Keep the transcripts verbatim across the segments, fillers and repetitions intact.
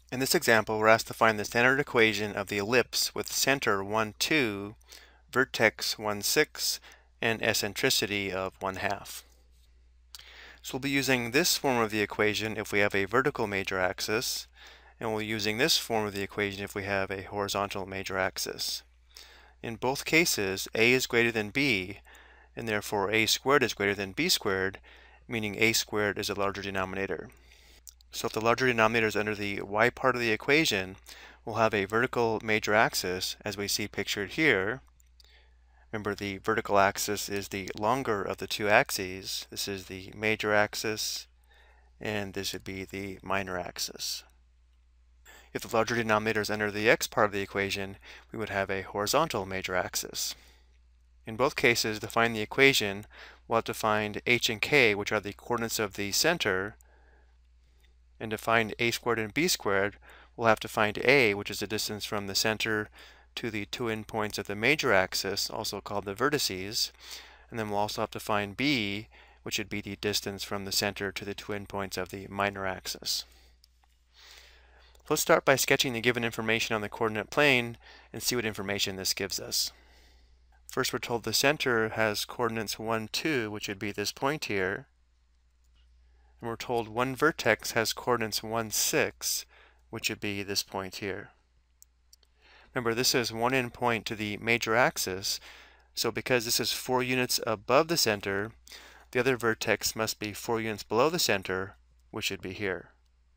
In this example, we're asked to find the standard equation of the ellipse with center one, two, vertex one, six, and eccentricity of one half. So we'll be using this form of the equation if we have a vertical major axis, and we'll be using this form of the equation if we have a horizontal major axis. In both cases, a is greater than b, and therefore a squared is greater than b squared, meaning a squared is a larger denominator. So if the larger denominator is under the y part of the equation, we'll have a vertical major axis as we see pictured here. Remember, the vertical axis is the longer of the two axes. This is the major axis, and this would be the minor axis. If the larger denominator is under the x part of the equation, we would have a horizontal major axis. In both cases, to find the equation, we'll have to find h and k, which are the coordinates of the center. And to find a squared and b squared, we'll have to find a, which is the distance from the center to the two endpoints of the major axis, also called the vertices. And then we'll also have to find b, which would be the distance from the center to the two endpoints of the minor axis. Let's start by sketching the given information on the coordinate plane and see what information this gives us. First, we're told the center has coordinates one, two, which would be this point here. And we're told one vertex has coordinates one, six, which would be this point here. Remember, this is one endpoint to the major axis, so because this is four units above the center, the other vertex must be four units below the center, which should be here.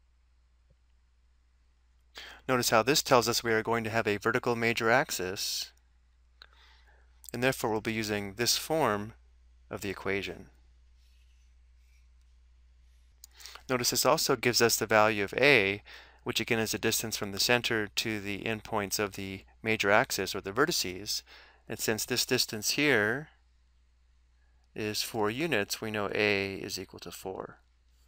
Notice how this tells us we are going to have a vertical major axis, and therefore we'll be using this form of the equation. Notice this also gives us the value of a, which again is the distance from the center to the endpoints of the major axis, or the vertices. And since this distance here is four units, we know a is equal to four.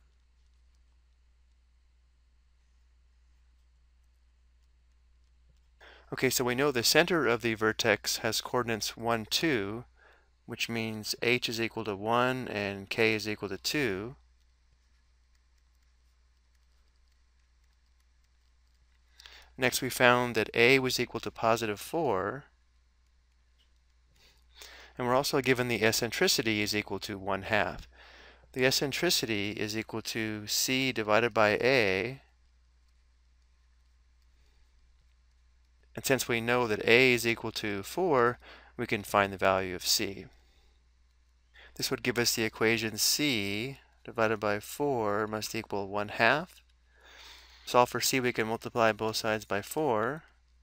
Okay, so we know the center of the vertex has coordinates one, two, which means h is equal to one and k is equal to two. Next, we found that a was equal to positive four, and we're also given the eccentricity is equal to one half. The eccentricity is equal to c divided by a, and since we know that a is equal to four, we can find the value of c. This would give us the equation c divided by four must equal one half. Solve for c, we can multiply both sides by four.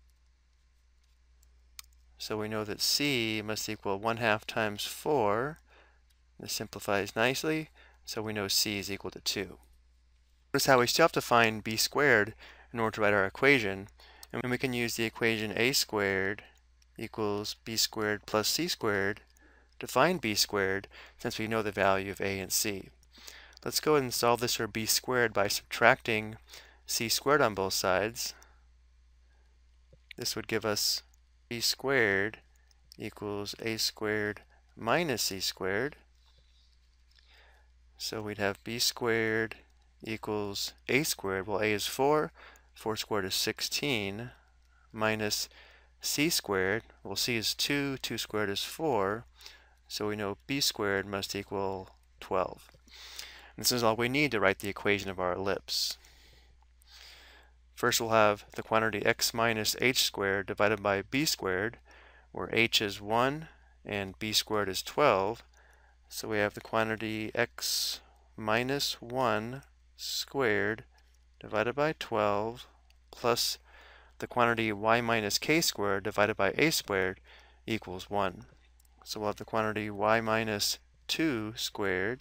So we know that c must equal one half times four. This simplifies nicely, so we know c is equal to two. Notice how we still have to find b squared in order to write our equation, and we can use the equation a squared equals b squared plus c squared to find b squared, since we know the value of a and c. Let's go ahead and solve this for b squared by subtracting c squared on both sides. This would give us b squared equals a squared minus c squared. So we'd have b squared equals a squared. Well, a is four, four squared is sixteen, minus c squared. Well, c is two, two squared is four, so we know b squared must equal twelve. And this is all we need to write the equation of our ellipse. First, we'll have the quantity x minus h squared divided by b squared, where h is one and b squared is twelve. So we have the quantity x minus one squared divided by twelve plus the quantity y minus k squared divided by a squared equals one. So we'll have the quantity y minus two squared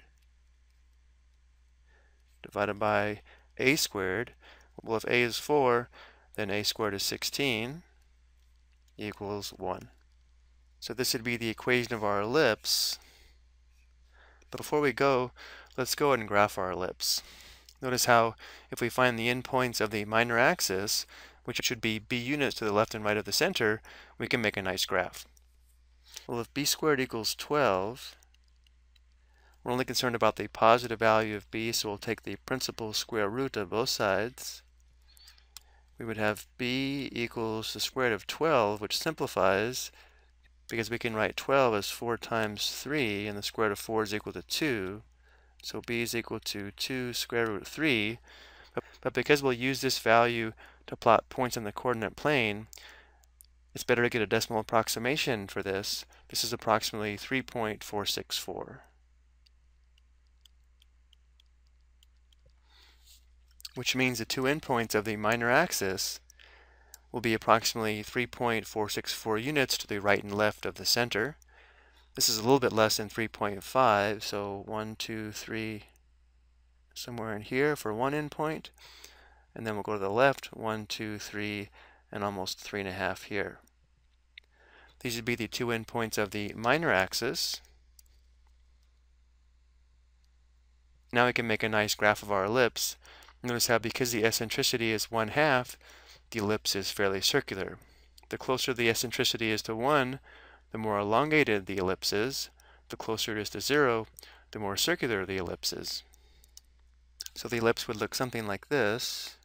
divided by a squared. Well, if a is four, then a squared is sixteen equals one. So this would be the equation of our ellipse. But before we go, let's go ahead and graph our ellipse. Notice how if we find the endpoints of the minor axis, which should be b units to the left and right of the center, we can make a nice graph. Well, if b squared equals twelve, we're only concerned about the positive value of b, so we'll take the principal square root of both sides. we would have b equals the square root of twelve, which simplifies because we can write twelve as four times three, and the square root of four is equal to two. So b is equal to two square root of three. But because we'll use this value to plot points on the coordinate plane, it's better to get a decimal approximation for this. This is approximately three point four six four. Which means the two endpoints of the minor axis will be approximately three point four six four units to the right and left of the center. This is a little bit less than three point five, so one, two, three, somewhere in here for one endpoint. And then we'll go to the left, one, two, three, and almost three and a half here. These would be the two endpoints of the minor axis. Now we can make a nice graph of our ellipse. Notice how because the eccentricity is one half, the ellipse is fairly circular. The closer the eccentricity is to one, the more elongated the ellipse is. The closer it is to zero, the more circular the ellipse is. So the ellipse would look something like this.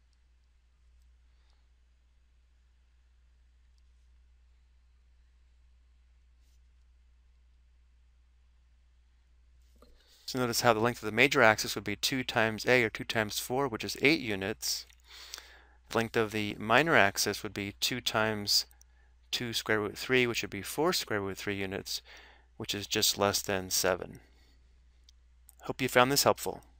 So notice how the length of the major axis would be two times a, or two times four, which is eight units. The length of the minor axis would be two times two square root three, which would be four square root three units, which is just less than seven. Hope you found this helpful.